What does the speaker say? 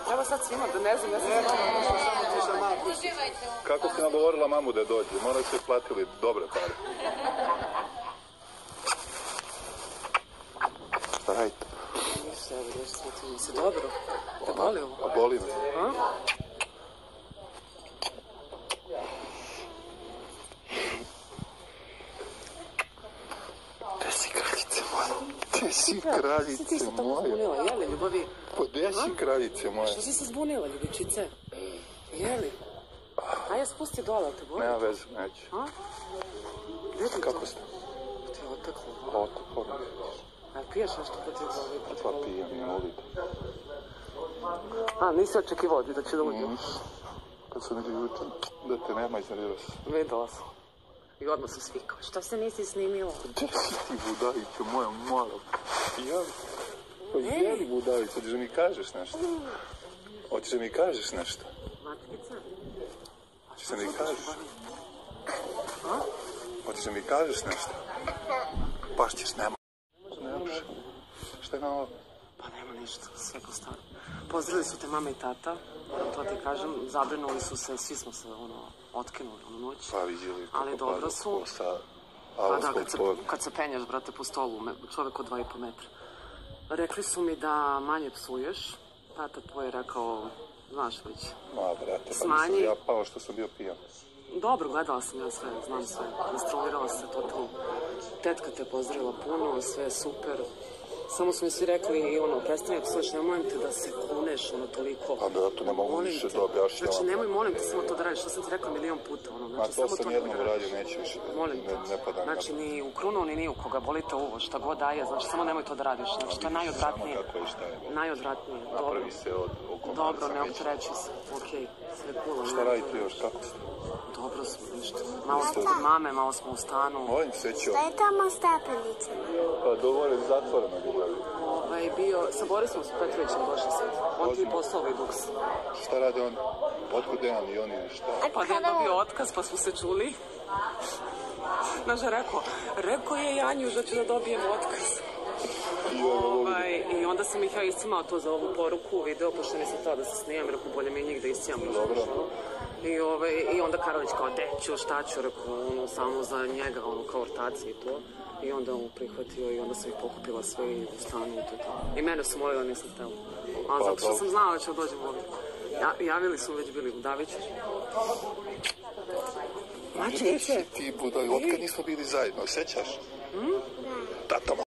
treba sad svima, da ne znam, ja sam malo. Kako si nagovorila mamu da dođe? Moraju se platili dobre pare. Šta radite? Ništa, evo, nešto smo ti. Si dobro? Te boli ovo? A boli me. Gde si kraljice moja? Gde si kraljice moja? Ti se tako zbunila, jeli, ljubavi? Pa gde si kraljice moja? Što si se zbunila, ljubičice? Jeli? Ajde, spusti dole, te boli? Nema veze, neću. A? Gde ti to? Kako ste? Ti je oteklo. Oteklo. A piješ nešto protiv ovi? Pa pijem, nije ulite. A, nisi očekivao da će da uđe? Nisam. Kad sam vidio juče, da te nema, iznervirao sam. Videla sam. I odmah sam svikao. Što se nisi snimila? Gde si ti, budavića moja, moram? Jeli? Pa jeli, budavića, hoćeš da mi kažeš nešto? Hoćeš da mi kažeš nešto? Matkica? Hoćeš da mi kažeš? Hoćeš da mi kažeš nešto? Pašćeš, nema. Ne može. Šta je na ovo? Pa nema ništa, sve ko staro. Pozdravili su te mama i tata, to ti kažem, zabrinuli su se, svi smo se otkinuli u noć. Pa vidjeli ali dobro su. Pa da, kad se penješ, brate, po stolu, čovjek od 2,5 metra. Rekli su mi da manje psuješ, tata tvoj je rekao, znaš već, brate, smanji. Ja pao što sam bio pijan. Dobro, gledala sam ja sve, znam sve, instruirala se totalno. Tetka te pozdravila puno, sve je super. Samo su mi svi rekli i prestani da slušaš, ne molim te da se kuneš, toliko. Pa da, to ne mogu više da objašnjavam. Znači, nemoj, molim te samo to da radiš, što sam ti rekla milion puta, znači, samo to jednom uradio, neće više da ne padam. Znači, ni u krunu, ni u koga, bolite uvo, šta god daje, znači, samo nemoj to da radiš, znači, to je najodvratnije. Samo kako je šta je. Najodvratnije, napravi se od komarca. Dobro, ne optereći se, okej, sve cool. Šta radite još, kako ste? Dobro smo, ništa. Malo smo kod mame, malo smo u stanu. Ovim sećao. Šta je tamo stepenicama? Pa dovore zatvoreno ljubavi. Bio, sa Borisom Petrovićem došli sad. On ti je poslao ovaj buks. Šta rade on? Otkud Dejan i oni šta? Pa Dejan dobio otkaz, pa smo se čuli. Znaš, rekao je Janjuš da ću da dobijem otkaz. I onda sam ih ja iscimao to za ovu poruku, video, pošto mi se to da se snijem, rekao bolje mi njih da iscijam. I onda Karolić kao, deću, šta ću, rekao, samo za njega, kao ortaci i to. I onda on prihvatio i onda sam ih pokupila sve i u stanu i to. I mene su molila, nisam htjela. Ali zato što sam znala da će dođem ovdje. Javili su već bili u Daviću. Gde si ti, budaj, otkad nismo bili zajedno, sećaš? Tata